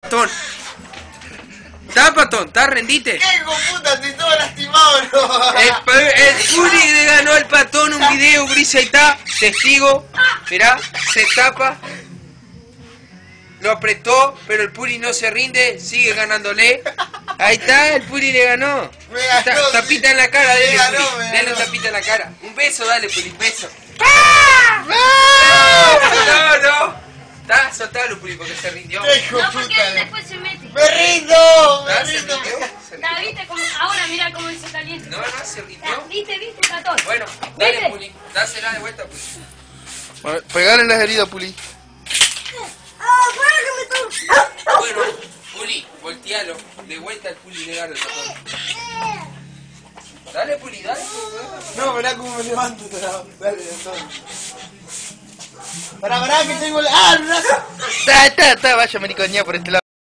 patón. ¿Está, patón? ¿Está? ¿Rendite? ¿Qué hijo puta? Estoy todo lastimado, bro. El Puli le ganó al patón un video, gris, ahí está. Testigo. Mirá, se tapa. Lo apretó, pero el Puli no se rinde. Sigue ganándole. Ahí está, el Puli le ganó. Me ganó, Tapita sí. en la cara, dele, Me ganó, Puli. me Dale ganó. tapita en la cara. Un beso, dale, Puli, un beso. No. Está, soltalo, Puli, porque se rindió. ¿Qué hijo No, porque puta? él después se mete. ¡Me rindo! Ah, ¡Me se rindo! rindió. Se ¿La rindió. viste como ahora mira cómo se calienta? No, se rindió. ¿Viste, patón? Bueno, dale, ¿Viste? Puli. Dásela de vuelta, Puli. Bueno, pegale en las heridas, Puli. Bueno, Puli, voltealo. De vuelta al Puli le gana el patón. Dale, Puli, dale. No, verá cómo me levanto. Dale, entonces. Pará, que tengo el... ¡Ah, el brazo! Vaya mariconía por este lado.